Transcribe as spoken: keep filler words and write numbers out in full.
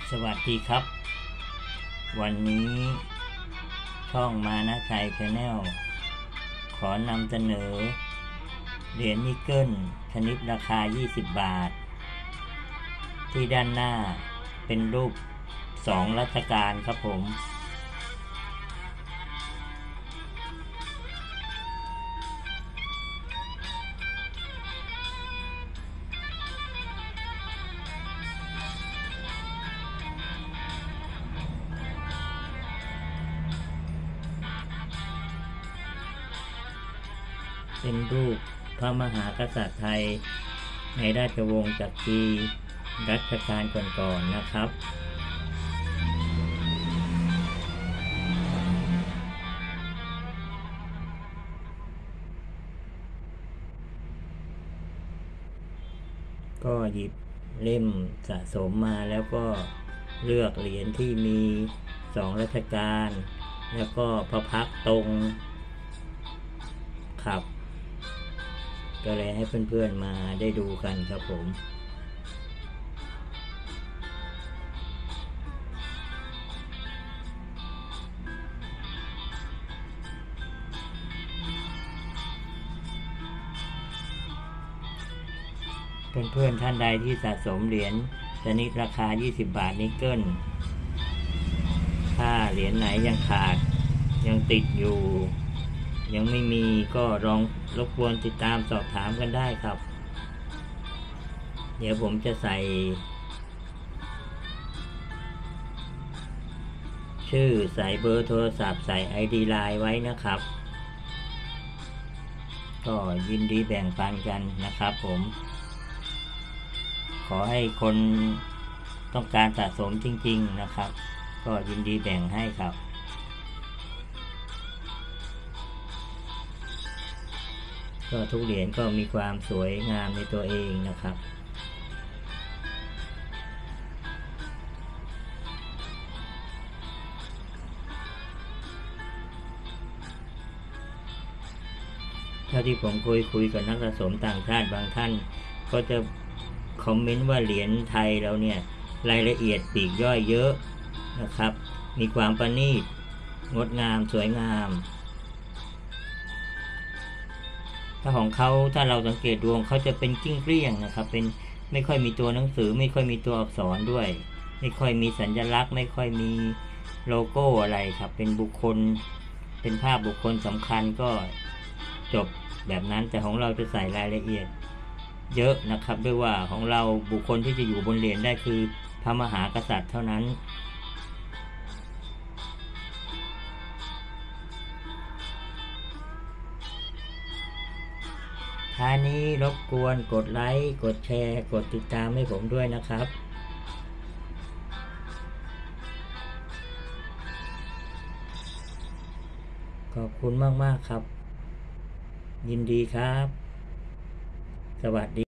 สวัสดีครับวันนี้ช่องมานะชัย Channel ขอนำเสนอเหรียญนิกเกิลชนิดราคายี่สิบบาทที่ด้านหน้าเป็นรูปสองรัชกาลครับผมเป็นรูปพระมหากษัตริย์ไทยในราชวงศ์จักรีรัชกาลก่อนๆนะครับก็หยิบเล่มสะสมมาแล้วก็เลือกเหรียญที่มีสองรัชกาลแล้วก็พระพักตร์ตรงครับก็เลยให้เพื่อนๆมาได้ดูกันครับผมเพื่อนๆท่านใดที่สะสมเหรียญชนิดราคายี่สิบบาทนิกเกิลถ้าเหรียญไหนยังขาดยังติดอยู่ยังไม่มีก็ลองรบกวนติดตามสอบถามกันได้ครับเดี๋ยวผมจะใส่ชื่อใส่เบอร์โทรศัพท์ใส่ ไอ ดี ไลน์ไว้นะครับก็ยินดีแบ่งปันกันนะครับผมขอให้คนต้องการสะสมจริงๆนะครับก็ยินดีแบ่งให้ครับก็ทุกเหรียญก็มีความสวยงามในตัวเองนะครับเท่าที่ผมคุยคุยกับนักสะสมต่างชาติบางท่านก็จะคอมเมนต์ว่าเหรียญไทยเราเนี่ยรายละเอียดปลีกย่อยเยอะนะครับมีความประณีตงดงามสวยงามถ้าของเขาถ้าเราสังเกตดวงเขาจะเป็นกิ้งเกลี้ยงนะครับเป็นไม่ค่อยมีตัวหนังสือไม่ค่อยมีตัวอักษรด้วยไม่ค่อยมีสัญลักษณ์ไม่ค่อยมีโลโก้อะไรครับเป็นบุคคลเป็นภาพบุคคลสำคัญก็จบแบบนั้นแต่ของเราจะใส่รายละเอียดเยอะนะครับด้วยว่าของเราบุคคลที่จะอยู่บนเหรียญได้คือพระมหากษัตริย์เท่านั้นท้ายนี้รบกวนกดไลค์กดแชร์กดติดตามให้ผมด้วยนะครับขอบคุณมากๆครับยินดีครับสวัสดี